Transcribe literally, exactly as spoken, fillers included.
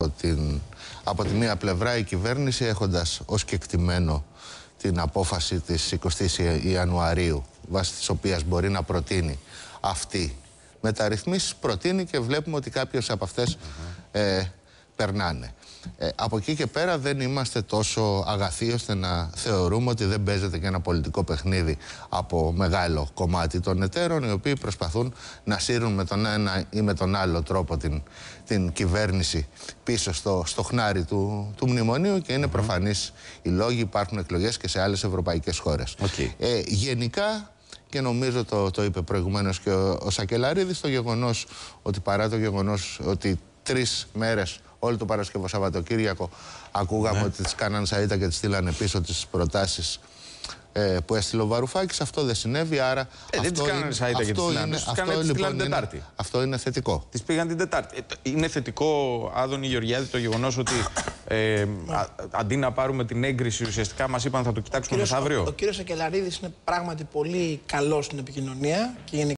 Την, από τη μία πλευρά η κυβέρνηση, έχοντας ως κεκτημένο την απόφαση της εικοστής Ιανουαρίου, βάσει της οποίας μπορεί να προτείνει αυτή μεταρρυθμίσεις, προτείνει και βλέπουμε ότι κάποιες από αυτές mm-hmm. ε, περνάνε. Ε, από εκεί και πέρα δεν είμαστε τόσο αγαθοί ώστε να θεωρούμε ότι δεν παίζεται και ένα πολιτικό παιχνίδι από μεγάλο κομμάτι των εταίρων, οι οποίοι προσπαθούν να σύρουν με τον ένα ή με τον άλλο τρόπο την, την κυβέρνηση πίσω στο, στο χνάρι του, του μνημονίου, και είναι mm-hmm. προφανείς οι λόγοι. Υπάρχουν εκλογές και σε άλλες ευρωπαϊκές χώρες. Okay. Ε, γενικά, και νομίζω το, το είπε προηγουμένως και ο, ο Σακελαρίδης, το γεγονός ότι παρά το γεγονός ότι τρεις μέρες, όλο το Παρασκευό Σαββατοκύριακο, ακούγαμε ναι. ότι τις κάναν σαΐτα και τις στείλανε πίσω τις προτάσεις ε, που έστειλε ο Βαρουφάκης. Αυτό δεν συνέβη, άρα ε, αυτό δεν τις κάνανε σαΐτα και τις στείλανε. Αυτό, αυτό, λοιπόν, την Τετάρτη. Είναι, αυτό είναι θετικό. Τις πήγαν την Τετάρτη. Ε, είναι θετικό, Άδωνη Γεωργιάδη, το γεγονός ότι ε, α, αντί να πάρουμε την έγκριση, ουσιαστικά μας είπαν θα το κοιτάξουμε μεθαύριο. Ο, ο κύριος Σακελαρίδης είναι πράγματι πολύ καλός στην επικοινωνία και